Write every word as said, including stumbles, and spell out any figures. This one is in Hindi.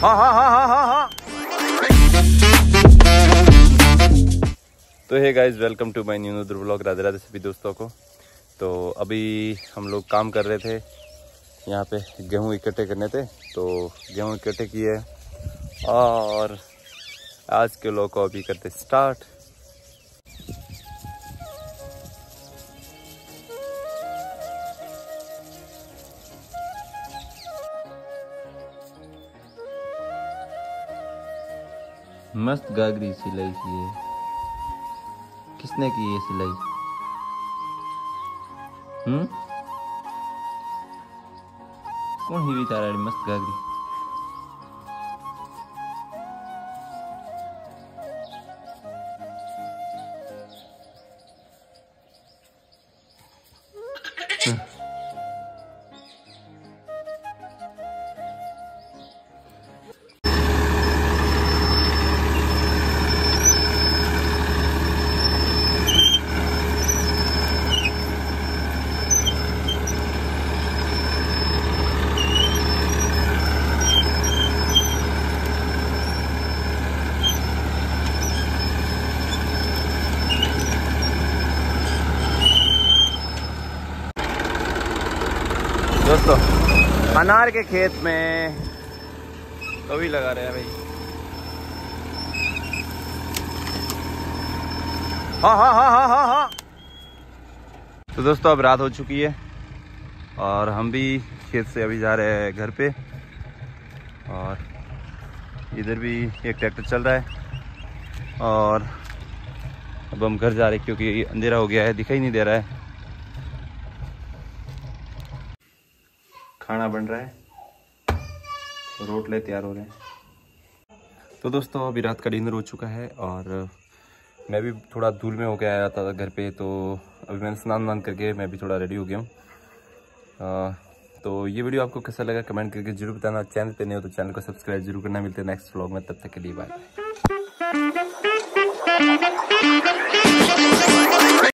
हाँ हाँ हाँ हाँ हाँ हाँ। तो hey guys, welcome to my new another vlog. Radhe Radhe सभी दोस्तों को। तो अभी हम लोग काम कर रहे थे, यहाँ पे गेहूँ इकट्ठे करने थे, तो गेहूँ इकट्ठे किए और आज के लोग को अभी करते स्टार्ट। मस्त गागरी सिलाई की है। किसने की ये सिलाई? हम्म कौन ही बेचारा मस्त गागरी? दोस्तों अनार के खेत में कभी लगा रहे हैं भाई। हाँ हाँ हाँ हाँ हाँ हाँ। तो दोस्तों अब रात हो चुकी है और हम भी खेत से अभी जा रहे हैं घर पे, और इधर भी एक ट्रैक्टर चल रहा है और अब हम घर जा रहे हैं क्योंकि अंधेरा हो गया है, दिखाई नहीं दे रहा है। खाना बन रहा है, रोटले तैयार हो रहे हैं। तो दोस्तों अभी रात का डिनर हो चुका है और मैं भी थोड़ा धूल में हो के आया था घर पे, तो अभी मैंने स्नान वान करके मैं भी थोड़ा रेडी हो गया हूँ। तो ये वीडियो आपको कैसा लगा कमेंट करके जरूर बताना। चैनल पे नहीं हो तो चैनल को सब्सक्राइब जरूर करना। मिलते हैं नेक्स्ट व्लॉग में, तब तक के लिए बाय।